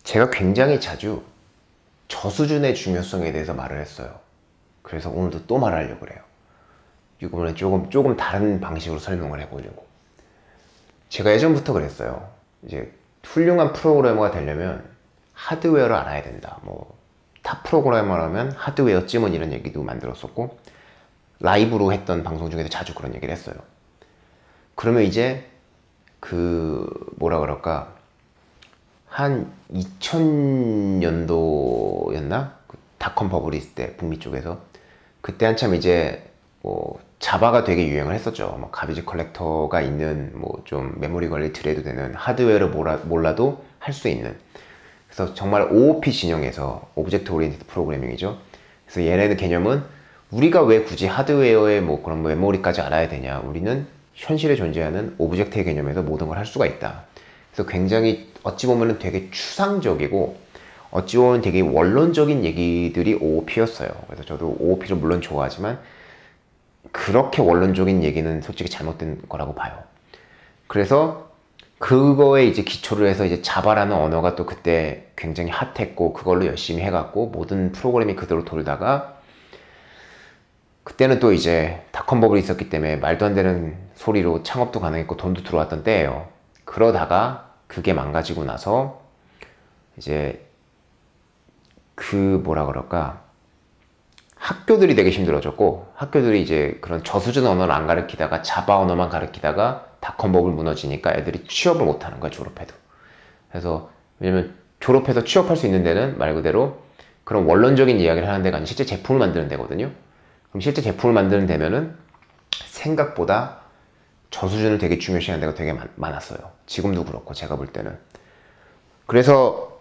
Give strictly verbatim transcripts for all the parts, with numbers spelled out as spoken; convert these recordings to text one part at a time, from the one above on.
제가 굉장히 자주 저수준의 중요성에 대해서 말을 했어요. 그래서 오늘도 또 말하려고 그래요. 이번에 조금 조금 다른 방식으로 설명을 해보려고. 제가 예전부터 그랬어요. 이제 훌륭한 프로그래머가 되려면 하드웨어를 알아야 된다. 뭐 탑 프로그래머라면 하드웨어 찜은 이런 얘기도 만들었었고, 라이브로 했던 방송 중에도 자주 그런 얘기를 했어요. 그러면 이제 그 뭐라 그럴까, 한 이천 년도였나? 그 닷컴 버블이 있을 때 북미 쪽에서 그때 한참 이제 뭐 자바가 되게 유행을 했었죠. 뭐 가비지 컬렉터가 있는 뭐 좀 메모리 관리 트레이드 되는 하드웨어를 몰라, 몰라도 할 수 있는, 그래서 정말 오오피 진영에서 오브젝트 오리엔티드 프로그래밍이죠. 그래서 얘네는 개념은 우리가 왜 굳이 하드웨어의 뭐 그런 메모리까지 알아야 되냐, 우리는 현실에 존재하는 오브젝트의 개념에서 모든 걸 할 수가 있다. 그래서 굉장히 어찌 보면 되게 추상적이고 어찌 보면 되게 원론적인 얘기들이 오오피였어요. 그래서 저도 오오피를 물론 좋아하지만 그렇게 원론적인 얘기는 솔직히 잘못된 거라고 봐요. 그래서 그거에 이제 기초를 해서 이제 자바라는 언어가 또 그때 굉장히 핫했고 그걸로 열심히 해갖고 모든 프로그램이 그대로 돌다가, 그때는 또 이제 닷컴 버블이 있었기 때문에 말도 안 되는 소리로 창업도 가능했고 돈도 들어왔던 때예요. 그러다가 그게 망가지고 나서 이제 그 뭐라 그럴까, 학교들이 되게 힘들어졌고, 학교들이 이제 그런 저수준 언어를 안 가르치다가 자바 언어만 가르치다가 닷컴 버블 무너지니까 애들이 취업을 못하는 거야, 졸업해도. 그래서 왜냐면 졸업해서 취업할 수 있는 데는 말 그대로 그런 원론적인 이야기를 하는 데가 아니라 실제 제품을 만드는 데거든요. 그럼 실제 제품을 만드는 데면은 생각보다 저수준을 되게 중요시하는 데가 되게 많, 많았어요. 지금도 그렇고 제가 볼 때는. 그래서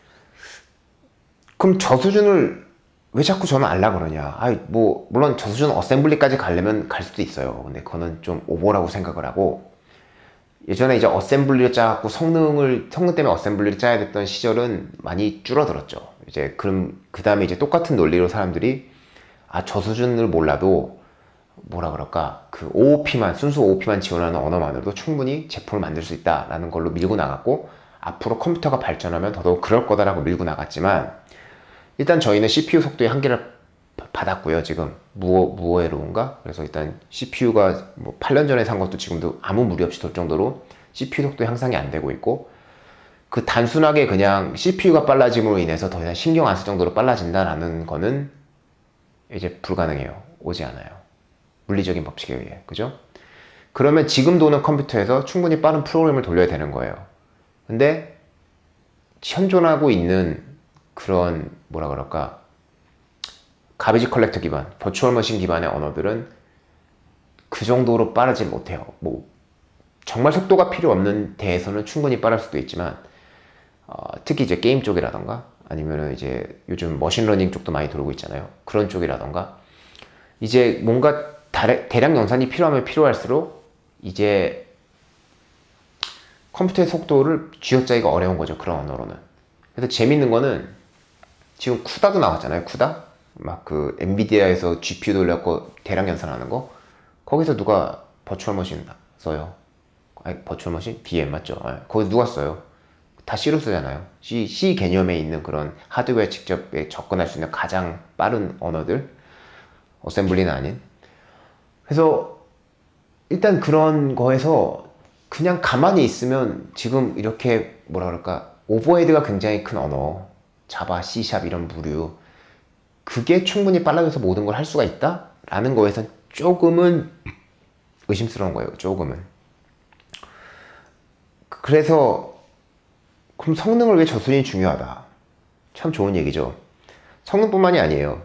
그럼 저수준을 왜 자꾸 저는 알라 그러냐. 아이 뭐 물론 저수준 어셈블리까지 가려면 갈 수도 있어요. 근데 그거는 좀 오버라고 생각을 하고, 예전에 이제 어셈블리를 짜갖고 성능을 성능 때문에 어셈블리를 짜야 됐던 시절은 많이 줄어들었죠. 이제 그럼 그 다음에 이제 똑같은 논리로 사람들이 아 저수준을 몰라도 뭐라 그럴까, 그 오오피만 순수 오오피만 지원하는 언어만으로도 충분히 제품을 만들 수 있다라는 걸로 밀고 나갔고, 앞으로 컴퓨터가 발전하면 더더욱 그럴 거다라고 밀고 나갔지만, 일단 저희는 씨피유 속도의 한계를 받았고요. 지금 무어, 무어에로운가? 그래서 일단 씨피유가 뭐 팔 년 전에 산 것도 지금도 아무 무리 없이 돌 정도로 씨피유 속도 향상이 안 되고 있고, 그 단순하게 그냥 씨피유가 빨라짐으로 인해서 더 이상 신경 안 쓸 정도로 빨라진다라는 거는 이제 불가능해요. 오지 않아요. 물리적인 법칙에 의해. 그죠? 그러면 지금 도는 컴퓨터에서 충분히 빠른 프로그램을 돌려야 되는 거예요. 근데 현존하고 있는 그런 뭐라 그럴까, 가비지 컬렉터 기반, 버추얼 머신 기반의 언어들은 그 정도로 빠르지 못해요. 뭐 정말 속도가 필요 없는 데에서는 충분히 빠를 수도 있지만, 어, 특히 이제 게임 쪽이라던가 아니면 이제 요즘 머신러닝 쪽도 많이 돌고 있잖아요. 그런 쪽이라던가 이제 뭔가 다래, 대량 연산이 필요하면 필요할수록 이제 컴퓨터의 속도를 쥐어짜기가 어려운 거죠. 그런 언어로는. 그래서 재밌는 거는 지금 쿠다도 나왔잖아요. 쿠다? 막 그 엔비디아에서 지피유 돌려갖고 대량 연산하는 거. 거기서 누가 버추얼 머신 써요? 아니 버추얼 머신? 디엠 맞죠? 아, 거기 누가 써요? 다 C로 쓰잖아요. C, C 개념에 있는 그런 하드웨어 직접 접근할 수 있는 가장 빠른 언어들, 어셈블리는 아닌. 그래서 일단 그런 거에서 그냥 가만히 있으면 지금 이렇게 뭐라 그럴까, 오버헤드가 굉장히 큰 언어, 자바, C샵 이런 부류, 그게 충분히 빨라져서 모든 걸 할 수가 있다? 라는 거에선 조금은 의심스러운 거예요. 조금은. 그래서 그럼 성능을 왜 저수준이 중요하다? 참 좋은 얘기죠. 성능뿐만이 아니에요.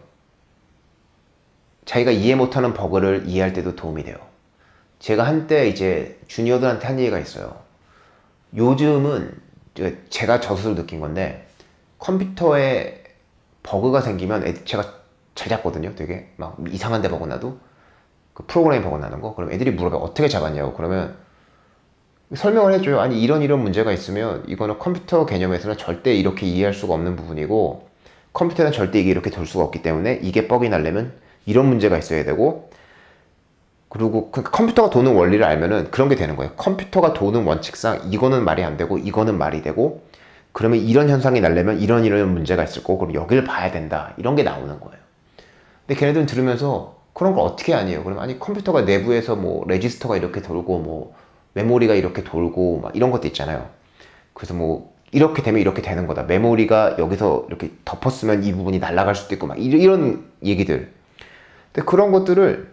자기가 이해 못하는 버그를 이해할 때도 도움이 돼요. 제가 한때 이제 주니어들한테 한 얘기가 있어요. 요즘은 제가 저수를 느낀 건데, 컴퓨터에 버그가 생기면 애들, 제가 잘 잡거든요. 되게 막 이상한 데 버그 나도, 그 프로그램에 버그 나는 거. 그럼 애들이 물어봐요. 어떻게 잡았냐고. 그러면 설명을 해줘요. 아니 이런 이런 문제가 있으면 이거는 컴퓨터 개념에서는 절대 이렇게 이해할 수가 없는 부분이고, 컴퓨터는 절대 이게 이렇게 돌 수가 없기 때문에 이게 뻑이 나려면 이런 문제가 있어야 되고, 그리고 그 컴퓨터가 도는 원리를 알면은 그런 게 되는 거예요. 컴퓨터가 도는 원칙상 이거는 말이 안 되고 이거는 말이 되고, 그러면 이런 현상이 나려면 이런 이런 문제가 있을 거고 그럼 여기를 봐야 된다. 이런 게 나오는 거예요. 근데 걔네들은 들으면서 그런 걸 어떻게 아니에요? 그럼 아니 컴퓨터가 내부에서 뭐 레지스터가 이렇게 돌고 뭐 메모리가 이렇게 돌고 막 이런 것도 있잖아요. 그래서 뭐 이렇게 되면 이렇게 되는 거다. 메모리가 여기서 이렇게 덮었으면 이 부분이 날아갈 수도 있고 막 이런 얘기들. 근데 그런 것들을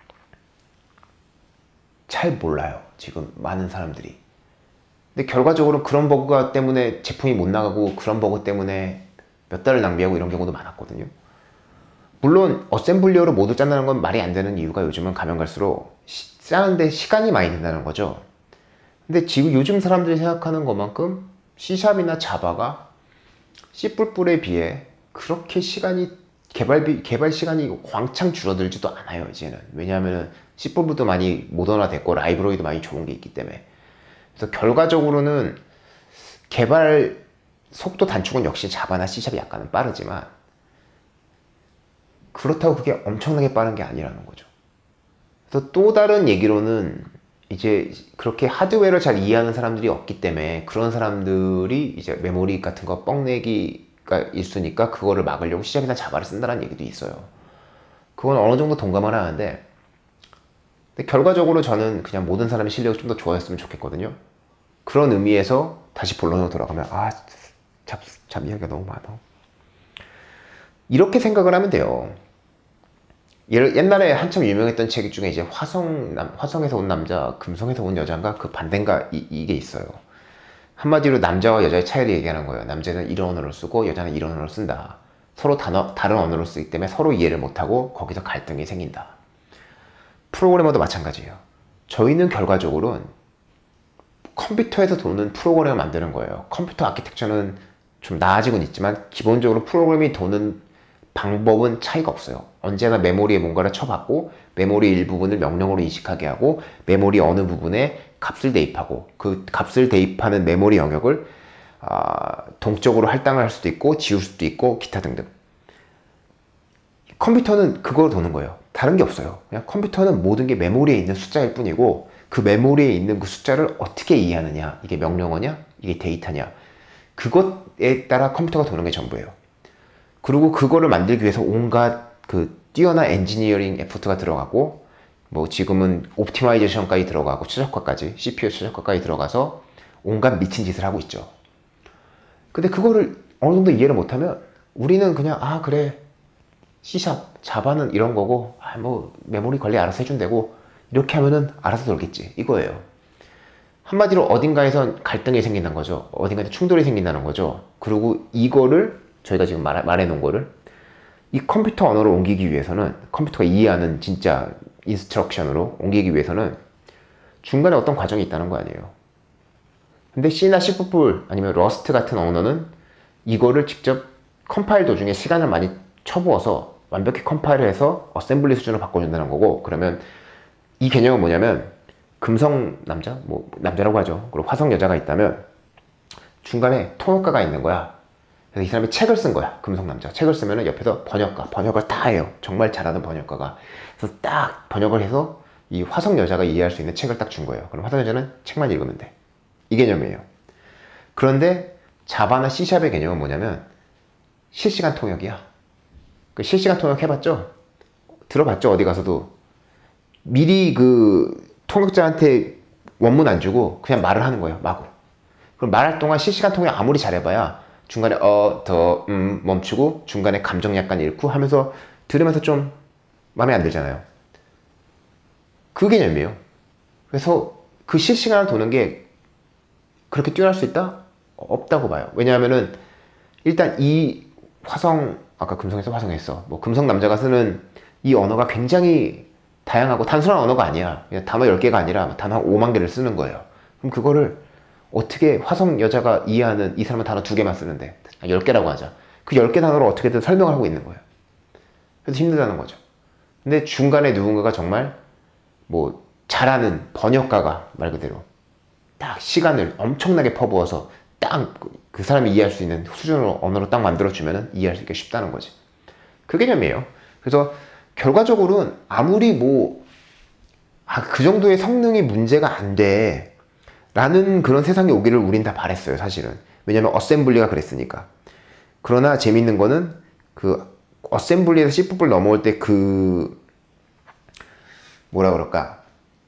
잘 몰라요. 지금 많은 사람들이. 근데 결과적으로 그런 버그가 때문에 제품이 못 나가고 그런 버그 때문에 몇 달을 낭비하고 이런 경우도 많았거든요. 물론 어셈블리어로 모두 짠다는 건 말이 안 되는 이유가 요즘은 가면 갈수록 시, 짜는데 시간이 많이 든다는 거죠. 근데 지금 요즘 사람들이 생각하는 것만큼 C샵이나 자바가 씨 에 비해 그렇게 시간이 개발, 개발 시간이 왕창 줄어들지도 않아요 이제는. 왜냐하면 씨도 많이 모던화 됐고 라이브러리도 많이 좋은 게 있기 때문에. 그래서 결과적으로는 개발 속도 단축은 역시 자바나 C샵이 약간은 빠르지만 그렇다고 그게 엄청나게 빠른 게 아니라는 거죠. 그래서 또 다른 얘기로는 이제 그렇게 하드웨어를 잘 이해하는 사람들이 없기 때문에 그런 사람들이 이제 메모리 같은 거 뻥내기가 있으니까 그거를 막으려고 C샵이나 자바를 쓴다는 얘기도 있어요. 그건 어느 정도 동감을 하는데 근데 결과적으로 저는 그냥 모든 사람의 실력이 좀 더 좋아졌으면 좋겠거든요. 그런 의미에서 다시 본론으로 돌아가면 아, 잡, 잡 이야기가 너무 많아. 이렇게 생각을 하면 돼요. 옛날에 한참 유명했던 책 중에 이제 화성, 남, 화성에서 온 남자, 금성에서 온 여자인가? 그 반대인가? 이, 이게 있어요. 한마디로 남자와 여자의 차이를 얘기하는 거예요. 남자는 이런 언어를 쓰고 여자는 이런 언어를 쓴다. 서로 단어, 다른 언어를 쓰기 때문에 서로 이해를 못하고 거기서 갈등이 생긴다. 프로그래머도 마찬가지예요. 저희는 결과적으로는 컴퓨터에서 도는 프로그램을 만드는 거예요. 컴퓨터 아키텍처는 좀 나아지곤 있지만 기본적으로 프로그램이 도는 방법은 차이가 없어요. 언제나 메모리에 뭔가를 쳐박고 메모리 일부분을 명령어로 인식하게 하고 메모리 어느 부분에 값을 대입하고 그 값을 대입하는 메모리 영역을 아, 동적으로 할당을 할 수도 있고 지울 수도 있고 기타 등등. 컴퓨터는 그걸 도는 거예요. 다른 게 없어요. 그냥 컴퓨터는 모든 게 메모리에 있는 숫자일 뿐이고 그 메모리에 있는 그 숫자를 어떻게 이해하느냐, 이게 명령어냐, 이게 데이터냐, 그것에 따라 컴퓨터가 도는 게 전부예요. 그리고 그거를 만들기 위해서 온갖 그 뛰어난 엔지니어링 에포트가 들어가고 뭐 지금은 옵티마이제이션까지 들어가고 최적화까지 씨피유 최적화까지 들어가서 온갖 미친 짓을 하고 있죠. 근데 그거를 어느 정도 이해를 못하면 우리는 그냥 아 그래 C샵, 자바는 이런 거고 아 뭐 메모리 관리 알아서 해준다고 이렇게 하면은 알아서 돌겠지 이거예요. 한마디로 어딘가에선 갈등이 생긴다는 거죠. 어딘가에 충돌이 생긴다는 거죠. 그리고 이거를 저희가 지금 말, 말해놓은 거를 이 컴퓨터 언어로 옮기기 위해서는 컴퓨터가 이해하는 진짜 인스트럭션으로 옮기기 위해서는 중간에 어떤 과정이 있다는 거 아니에요. 근데 C나 C++ 아니면 러스트 같은 언어는 이거를 직접 컴파일 도중에 시간을 많이 쳐부어서 완벽히 컴파일을 해서 어셈블리 수준으로 바꿔준다는 거고, 그러면 이 개념은 뭐냐면 금성 남자? 뭐 남자라고 하죠. 그리고 화성 여자가 있다면 중간에 통역가가 있는 거야. 그래서 이 사람이 책을 쓴 거야. 금성 남자. 책을 쓰면 옆에서 번역가, 번역을 다 해요. 정말 잘하는 번역가가. 그래서 딱 번역을 해서 이 화성 여자가 이해할 수 있는 책을 딱 준 거예요. 그럼 화성 여자는 책만 읽으면 돼. 이 개념이에요. 그런데 자바나 C샵의 개념은 뭐냐면 실시간 통역이야. 그 실시간 통역 해봤죠? 들어봤죠? 어디 가서도. 미리 그 통역자한테 원문 안 주고 그냥 말을 하는 거예요. 마구. 그럼 말할 동안 실시간 통역 아무리 잘해봐야 중간에 어, 더, 음 멈추고 중간에 감정 약간 잃고 하면서 들으면서 좀 마음에 안 들잖아요. 그 개념이에요. 그래서 그 실시간을 도는 게 그렇게 뛰어날 수 있다? 없다고 봐요. 왜냐하면은 일단 이 화성, 아까 금성에서 화성했어. 뭐 금성 남자가 쓰는 이 언어가 굉장히 다양하고 단순한 언어가 아니야. 그냥 단어 열 개가 아니라 단어 한 오만 개를 쓰는 거예요. 그럼 그거를 어떻게 화성 여자가 이해하는, 이 사람은 단어 두 개만 쓰는데 열 개라고 하자. 그 열 개 단어로 어떻게든 설명을 하고 있는 거예요. 그래서 힘들다는 거죠. 근데 중간에 누군가가 정말 뭐 잘하는 번역가가 말 그대로 딱 시간을 엄청나게 퍼부어서 딱 그 사람이 이해할 수 있는 수준으로 언어로 딱 만들어주면 이해할 수 있게 쉽다는 거지. 그 개념이에요. 그래서 결과적으로는 아무리 뭐 아, 그 정도의 성능이 문제가 안 돼 라는 그런 세상이 오기를 우린 다 바랬어요. 사실은 왜냐면 어셈블리가 그랬으니까. 그러나 재밌는 거는 그 어셈블리에서 C++ 넘어올 때 그 뭐라 그럴까,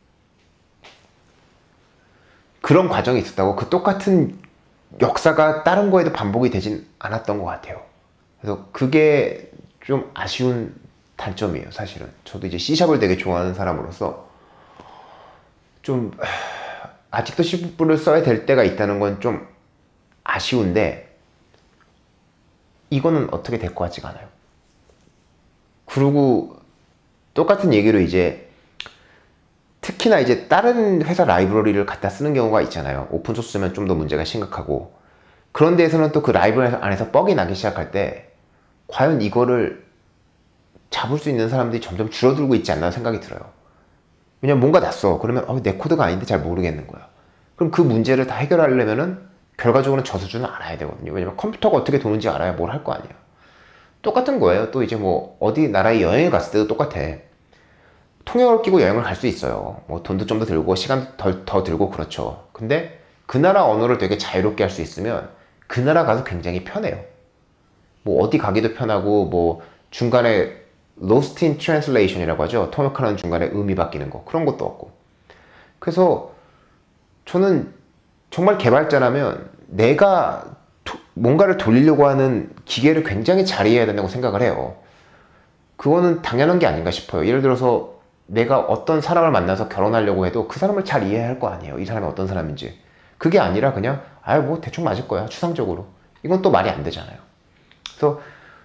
그런 과정이 있었다고. 그 똑같은 역사가 다른 거에도 반복이 되진 않았던 것 같아요. 그래서 그게 좀 아쉬운 단점이에요, 사실은. 저도 이제 C샵을 되게 좋아하는 사람으로서 좀 아직도 C를 써야 될 때가 있다는 건 좀 아쉬운데, 이거는 어떻게 될 것 같지가 않아요. 그리고 똑같은 얘기로 이제 특히나 이제 다른 회사 라이브러리를 갖다 쓰는 경우가 있잖아요. 오픈소스면 좀 더 문제가 심각하고. 그런 데에서는 또 그 라이브러리 안에서 뻑이 나기 시작할 때 과연 이거를 잡을 수 있는 사람들이 점점 줄어들고 있지 않나 생각이 들어요. 왜냐면 뭔가 났어. 그러면 어, 내 코드가 아닌데 잘 모르겠는 거야. 그럼 그 문제를 다 해결하려면은 결과적으로는 저 수준은 알아야 되거든요. 왜냐면 컴퓨터가 어떻게 도는지 알아야 뭘 할 거 아니야. 똑같은 거예요. 또 이제 뭐 어디 나라에 여행을 갔을 때도 똑같아. 통역을 끼고 여행을 갈 수 있어요. 뭐 돈도 좀 더 들고 시간도 더, 더 들고 그렇죠. 근데 그 나라 언어를 되게 자유롭게 할 수 있으면 그 나라 가서 굉장히 편해요. 뭐 어디 가기도 편하고, 뭐 중간에 lost in translation이라고 하죠. 통역하는 중간에 의미 바뀌는 거, 그런 것도 없고. 그래서 저는 정말 개발자라면 내가 도, 뭔가를 돌리려고 하는 기계를 굉장히 잘 이해해야 된다고 생각을 해요. 그거는 당연한 게 아닌가 싶어요. 예를 들어서 내가 어떤 사람을 만나서 결혼하려고 해도 그 사람을 잘 이해해야 할 거 아니에요. 이 사람이 어떤 사람인지. 그게 아니라 그냥 아유 뭐 대충 맞을 거야, 추상적으로. 이건 또 말이 안 되잖아요. 그래서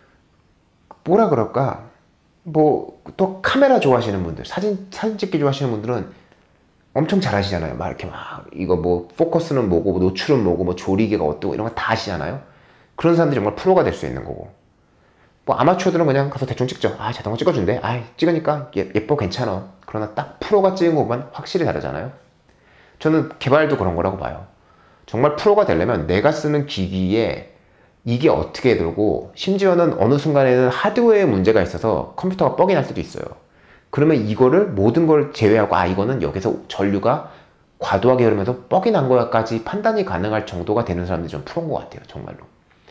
뭐라 그럴까, 뭐 또 카메라 좋아하시는 분들, 사진 사진 찍기 좋아하시는 분들은 엄청 잘 하시잖아요. 막 이렇게 막 이거 뭐 포커스는 뭐고, 뭐 노출은 뭐고, 뭐 조리개가 어떠고, 이런 거 다 아시잖아요. 그런 사람들이 정말 프로가 될 수 있는 거고. 뭐 아마추어들은 그냥 가서 대충 찍죠. 아 자동화 찍어준대. 아 찍으니까 예, 예뻐 괜찮아. 그러나 딱 프로가 찍은 것만 확실히 다르잖아요. 저는 개발도 그런 거라고 봐요. 정말 프로가 되려면 내가 쓰는 기기에 이게 어떻게 들고, 심지어는 어느 순간에는 하드웨어에 문제가 있어서 컴퓨터가 뻑이 날 수도 있어요. 그러면 이거를 모든 걸 제외하고 아 이거는 여기서 전류가 과도하게 흐르면서 뻑이 난 거야까지 판단이 가능할 정도가 되는 사람들이 좀 프로인 것 같아요, 정말로.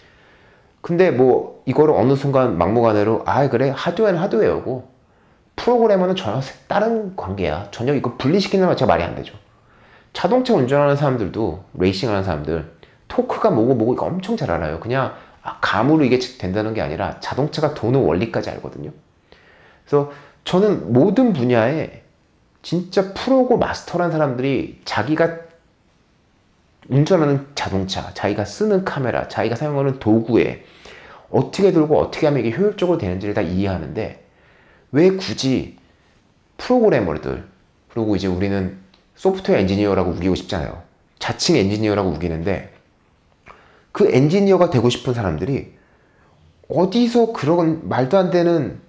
근데 뭐 이거를 어느 순간 막무가내로 아 그래 하드웨어는 하드웨어고 프로그래머는 전혀 다른 관계야, 전혀 이거 분리시키는 건 진짜 말이 안 되죠. 자동차 운전하는 사람들도, 레이싱하는 사람들 토크가 뭐고 뭐고 이거 엄청 잘 알아요. 그냥 아, 감으로 이게 된다는 게 아니라 자동차가 도는 원리까지 알거든요. 그래서 저는 모든 분야에 진짜 프로고 마스터란 사람들이 자기가 운전하는 자동차, 자기가 쓰는 카메라, 자기가 사용하는 도구에 어떻게 들고 어떻게 하면 이게 효율적으로 되는지를 다 이해하는데, 왜 굳이 프로그래머들, 그리고 이제 우리는 소프트웨어 엔지니어라고 우기고 싶잖아요. 자칭 엔지니어라고 우기는데 그 엔지니어가 되고 싶은 사람들이 어디서 그런 말도 안 되는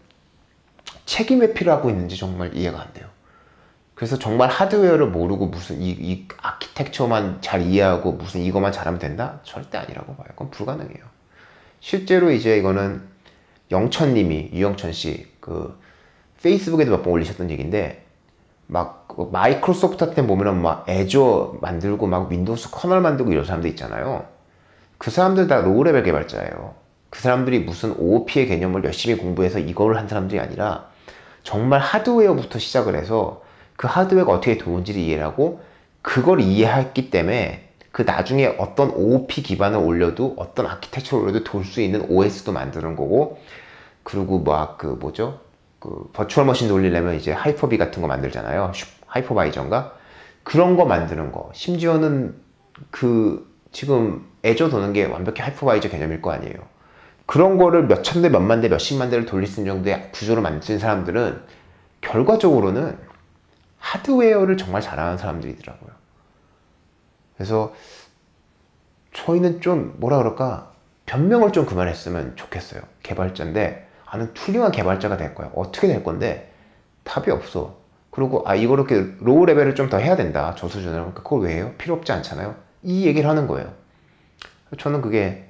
책임 회피를 하고 있는지 정말 이해가 안 돼요. 그래서 정말 하드웨어를 모르고 무슨 이, 이 아키텍처만 잘 이해하고 무슨 이것만 잘하면 된다? 절대 아니라고 봐요. 그건 불가능해요. 실제로 이제 이거는 영천님이, 유영천씨 그 페이스북에도 몇 번 올리셨던 얘기인데, 막 마이크로소프트한테 보면은 막 애저 만들고 막 윈도우스 커널 만들고 이런 사람들 있잖아요. 그 사람들 다 로우레벨 개발자예요. 그 사람들이 무슨 오오피의 개념을 열심히 공부해서 이걸 한 사람들이 아니라 정말 하드웨어부터 시작을 해서 그 하드웨어가 어떻게 도는지를 이해하고 그걸 이해했기 때문에 그 나중에 어떤 오오피 기반을 올려도 어떤 아키텍처를 올려도 돌 수 있는 오에스도 만드는 거고, 그리고 막 그 뭐죠? 그 버추얼 머신 돌리려면 이제 하이퍼비 같은 거 만들잖아요. 하이퍼바이저인가? 그런 거 만드는 거. 심지어는 그 지금 애저 도는 게 완벽히 하이퍼바이저 개념일 거 아니에요. 그런 거를 몇 천 대, 몇만 대, 몇십만 대를 돌릴 수 있는 정도의 구조를 만든 사람들은 결과적으로는 하드웨어를 정말 잘하는 사람들이더라고요. 그래서 저희는 좀 뭐라 그럴까, 변명을 좀 그만했으면 좋겠어요. 개발자인데 나는 훌륭한 개발자가 될 거야. 어떻게 될 건데 답이 없어. 그리고 아 이거 이렇게 로우 레벨을 좀 더 해야 된다, 저 수준을. 그러니까 그걸 왜 해요? 필요 없지 않잖아요. 이 얘기를 하는 거예요. 저는 그게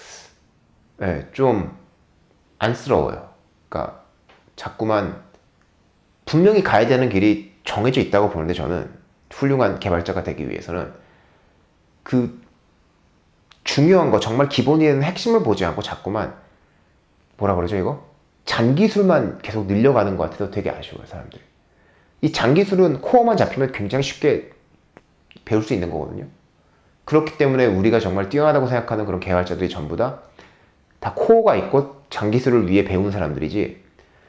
네, 좀 안쓰러워요. 그러니까 자꾸만 분명히 가야 되는 길이 정해져 있다고 보는데, 저는 훌륭한 개발자가 되기 위해서는 그 중요한 거, 정말 기본이 되는 핵심을 보지 않고 자꾸만 뭐라 그러죠 이거? 잔기술만 계속 늘려가는 것 같아서 되게 아쉬워요 사람들이. 이 잔기술은 코어만 잡히면 굉장히 쉽게 배울 수 있는 거거든요. 그렇기 때문에 우리가 정말 뛰어나다고 생각하는 그런 개발자들이 전부 다 다 코어가 있고 잔기술을 위해 배운 사람들이지,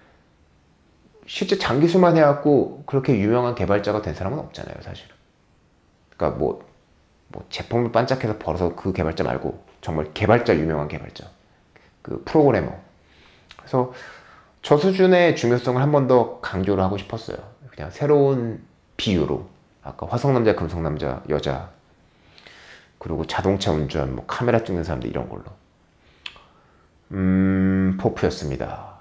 실제 잔기술만 해갖고 그렇게 유명한 개발자가 된 사람은 없잖아요 사실은. 그러니까 뭐, 뭐 제품을 반짝해서 벌어서 그 개발자 말고 정말 개발자, 유명한 개발자, 그 프로그래머. 그래서 저 수준의 중요성을 한 번 더 강조를 하고 싶었어요. 그냥 새로운 비유로 아까 화성남자, 금성남자, 여자, 그리고 자동차 운전, 뭐 카메라 찍는 사람들 이런 걸로. 음... 포프였습니다.